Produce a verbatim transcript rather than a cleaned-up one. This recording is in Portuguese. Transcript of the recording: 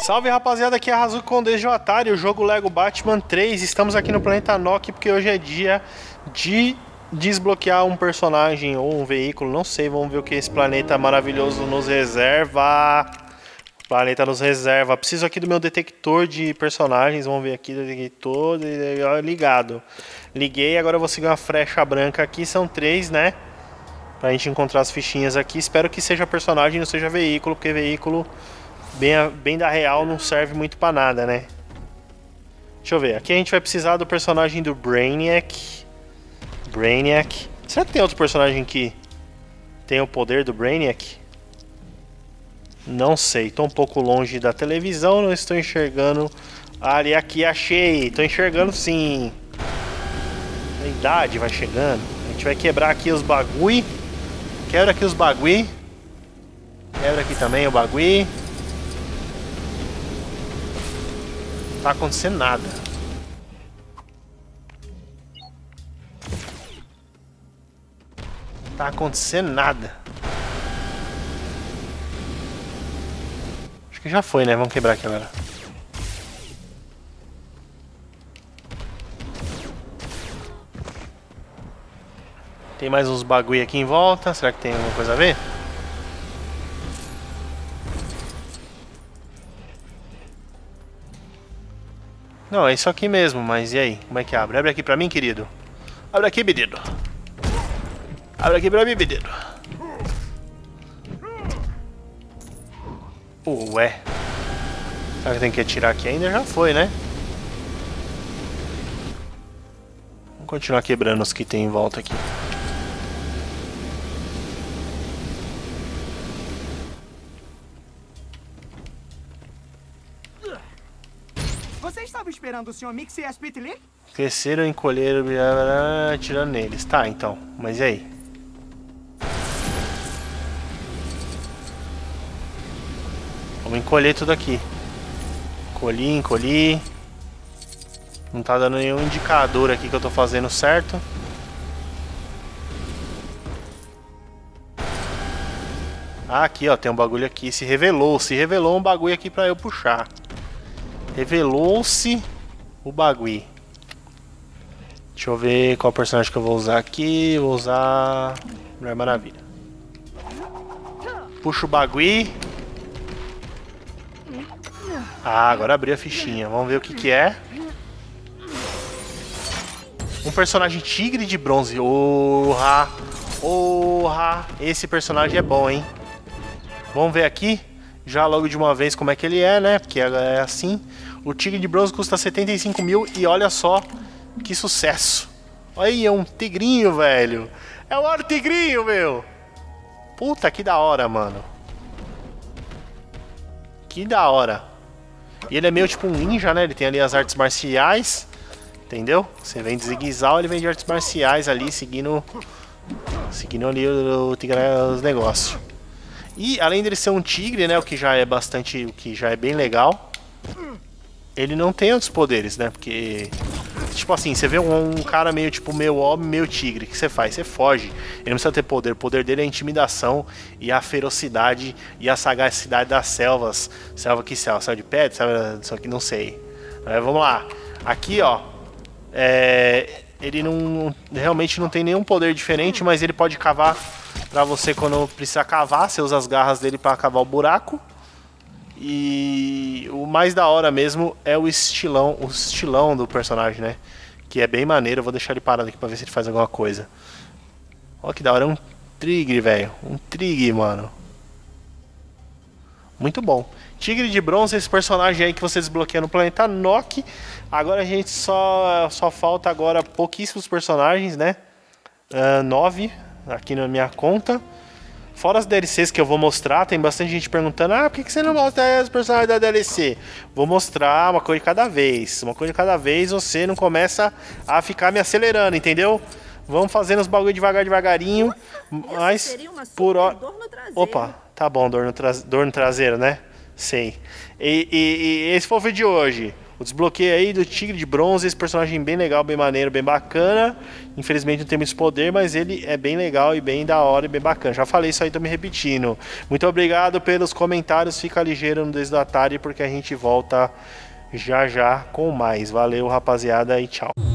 Salve rapaziada, aqui é a Hazuki com o Atari, o jogo Lego Batman três. Estamos aqui no planeta Nock porque hoje é dia de desbloquear um personagem ou um veículo, não sei, vamos ver o que esse planeta maravilhoso nos reserva. O planeta nos reserva. Preciso aqui do meu detector de personagens, vamos ver aqui, detector ligado. Liguei, agora eu vou seguir uma flecha branca aqui, são três, né? Pra gente encontrar as fichinhas aqui. Espero que seja personagem, não seja veículo, porque veículo bem, bem da real não serve muito pra nada, né? Deixa eu ver, aqui a gente vai precisar do personagem do Brainiac. Brainiac. Será que tem outro personagem que tem o poder do Brainiac? Não sei, tô um pouco longe da televisão, não estou enxergando. Ali, aqui, achei, tô enxergando sim. A idade vai chegando. A gente vai quebrar aqui os bagui. Quebra aqui os bagui. Quebra aqui também o bagui. Não tá acontecendo nada. Não tá acontecendo nada. Acho que já foi, né? Vamos quebrar aqui agora. Tem mais uns bagulho aqui em volta. Será que tem alguma coisa a ver? Não, é isso aqui mesmo, mas e aí? Como é que abre? Abre aqui pra mim, querido. Abre aqui, menino. Abre aqui pra mim, menino. Ué. Será que tem que atirar aqui ainda? Já foi, né? Vamos continuar quebrando os que tem em volta aqui. Você estava esperando o senhor Mix e a Spitly? Cresceram, encolheram, atirando neles. Tá, então. Mas e aí? Vamos encolher tudo aqui. Encolhi, encolhi. Não tá dando nenhum indicador aqui que eu tô fazendo certo. Ah, aqui ó, tem um bagulho aqui. Se revelou, se revelou um bagulho aqui pra eu puxar. Revelou-se o bagulho. Deixa eu ver qual personagem que eu vou usar aqui. Vou usar Mulher Maravilha. Puxa o bagulho. Ah, agora abriu a fichinha. Vamos ver o que que é. Um personagem tigre de bronze. Orra! Orra! Esse personagem é bom, hein? Vamos ver aqui. Já logo de uma vez como é que ele é, né? Porque é assim. O tigre de bronze custa setenta e cinco mil e olha só que sucesso. Olha aí, é um tigrinho, velho. É um tigrinho, meu. Puta, que da hora, mano. Que da hora. E ele é meio tipo um ninja, né? Ele tem ali as artes marciais. Entendeu? Você vem de zigue-zague, ele vem de artes marciais ali, seguindo... Seguindo ali o, o tigre, os negócios. E além dele ser um tigre, né, o que já é bastante, o que já é bem legal, ele não tem outros poderes, né? Porque tipo assim, você vê um, um cara meio tipo meio homem, meio tigre, o que você faz? Você foge. Ele não precisa ter poder. O poder dele é a intimidação e a ferocidade e a sagacidade das selvas. Selva que selva, selva de pedra, selva, só que não sei. Mas vamos lá. Aqui, ó, é, ele não realmente não tem nenhum poder diferente, mas ele pode cavar pra você quando precisar cavar. Você usa as garras dele pra cavar o buraco. E o mais da hora mesmo é o estilão, o estilão do personagem, né? Que é bem maneiro. Eu vou deixar ele parado aqui pra ver se ele faz alguma coisa. Olha que da hora, é um tigre, velho. Um tigre, mano. Muito bom. Tigre de bronze, esse personagem aí que você desbloqueia no planeta Nock. Agora a gente só, só falta agora pouquíssimos personagens, né? Uh, nove aqui na minha conta. Fora as D L Cs que eu vou mostrar, tem bastante gente perguntando: ah, por que você não mostra os personagens da D L C? Vou mostrar uma coisa de cada vez. Uma coisa de cada vez, você não começa a ficar me acelerando, entendeu? Vamos fazendo os bagulho devagar, devagarinho. Mas por hora... Opa, tá bom, dor no, tra... dor no traseiro, né? Sei. E, e, e esse foi o vídeo de hoje. O desbloqueio aí do Tigre de Bronze, esse personagem bem legal, bem maneiro, bem bacana. Infelizmente não tem muito poder, mas ele é bem legal e bem da hora e bem bacana. Já falei isso aí, tô me repetindo. Muito obrigado pelos comentários, fica ligeiro no Desde do Atari, porque a gente volta já já com mais. Valeu, rapaziada, e tchau.